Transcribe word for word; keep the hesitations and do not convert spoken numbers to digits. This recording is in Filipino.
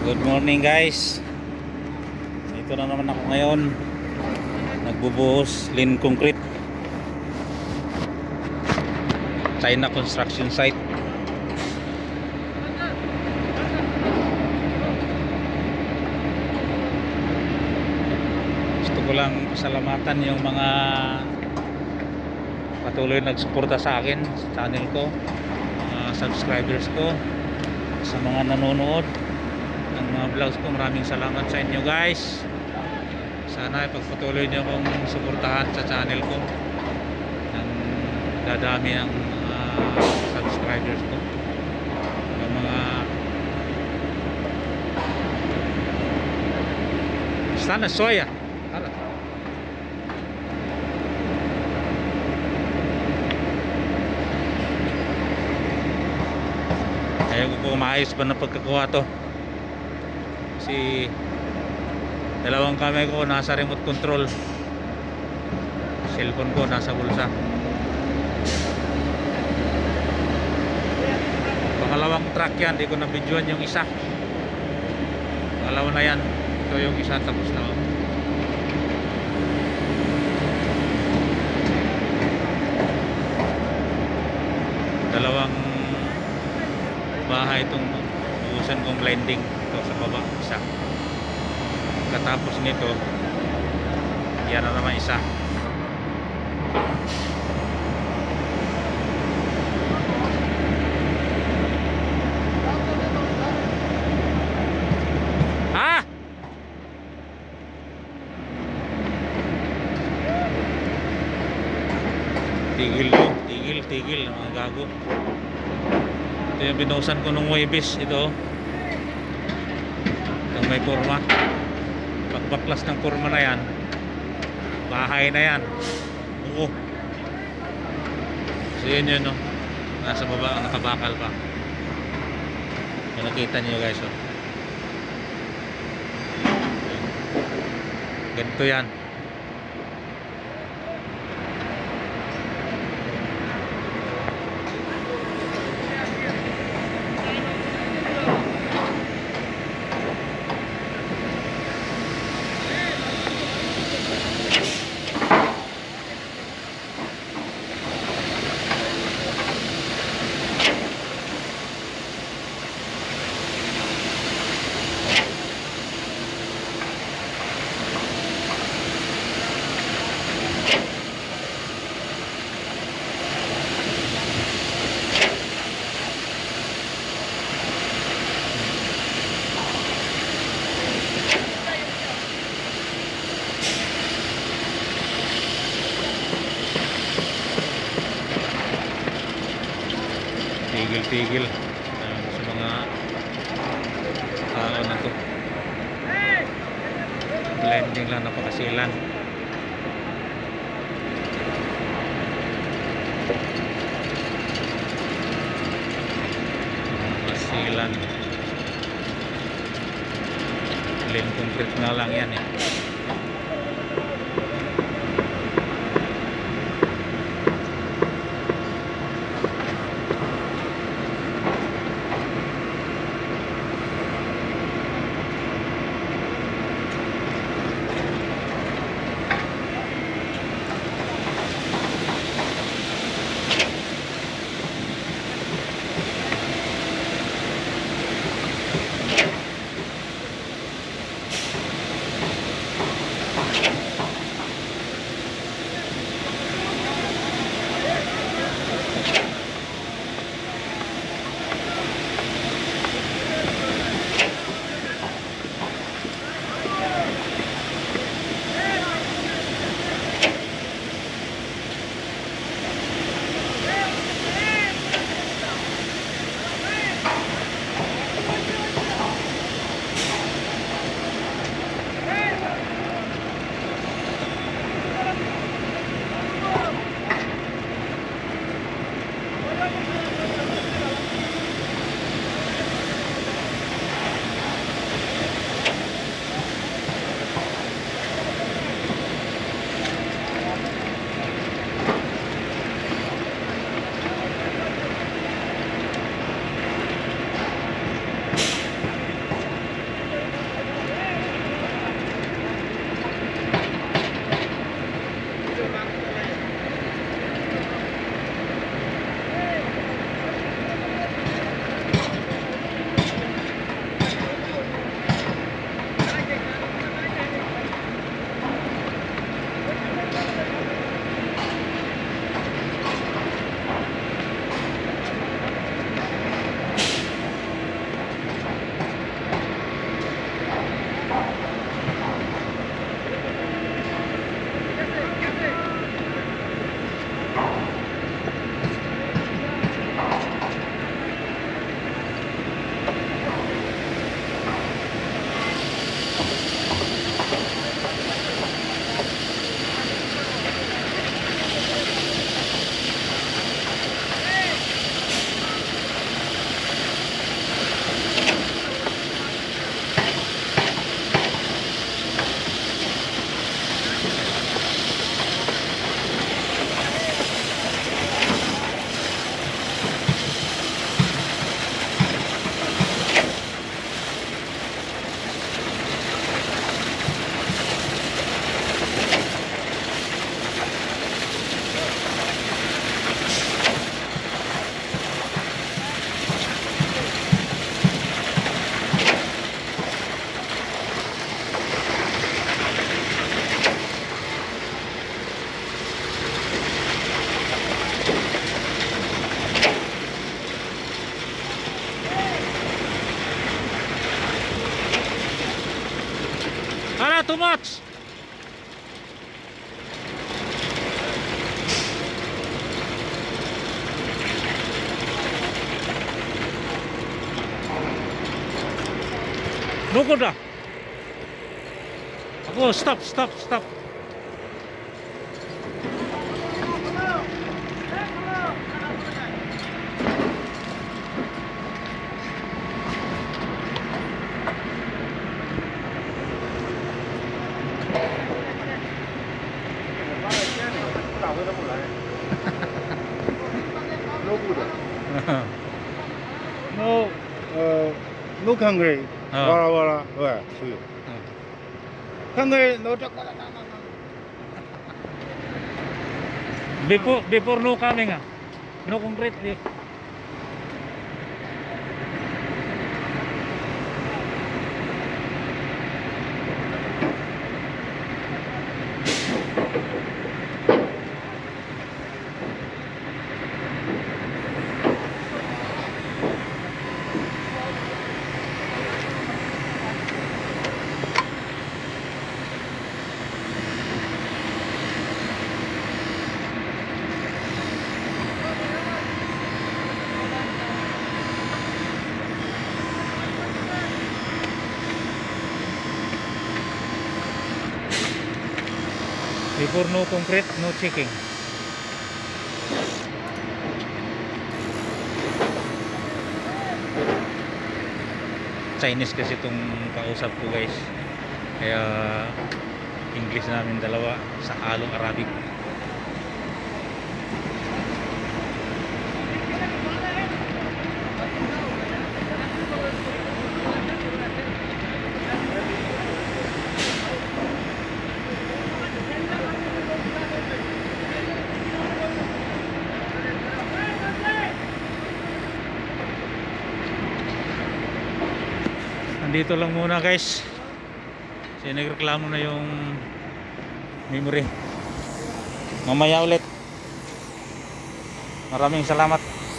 Good morning guys. Ito na naman ako ngayon. Nagbubuhos lean concrete. China construction site. Gusto ko lang pasalamatan yung mga patuloy nagsuporta sa akin, sa channel ko, mga subscribers ko, sa mga nanonood ng mga vlogs ko. Maraming salamat sa inyo guys. Sana ipagpatuloy nyo akong suportahan sa channel ko ng dadami ng mga subscribers ko, ng mga sana soya hala. Ayaw ko po maayos pa na pagkakuha to kasi dalawang kamay ko nasa remote control, cellphone ko nasa bulsa. Pangalawang track yan, di ko na videoan yung isa. Pangalawa na yan, ito yung isa, tapos na ako. Dalawang bahay itong ubusan kong blending. Ito sa baba, isa. Katapos nito, yan na naman isa. Ha? Tigil ko, tigil, tigil mga gago. Ito yung binuhusan ko nung Huwebes. Ito itong may forma. Pagbaklas ng forma na yan, bahay na yan. Oo. So yun yun, no? Nasa baba, nakabakal pa. Yung nakita niyo guys, oh. Ganito yan. Tigil-tigil uh, sa mga tao na to. Blending lang, napakasilan. Napakasilan. Lean concrete nga lang yan eh. too much. Lukod ah. Ako, stop, stop, stop. No, uh, no country. Ah. Wala wala. Wala. Suyo. Country no tak. Before, before no coming ah. No concrete. Eh. Before no concrete, no checking. Chinese kasi itong kausap ko guys. Kaya English namin dalawa sa halong Arabic. Dito lang muna guys. Kasi nagreklamo na yung memory. Mamaya ulit. Maraming salamat.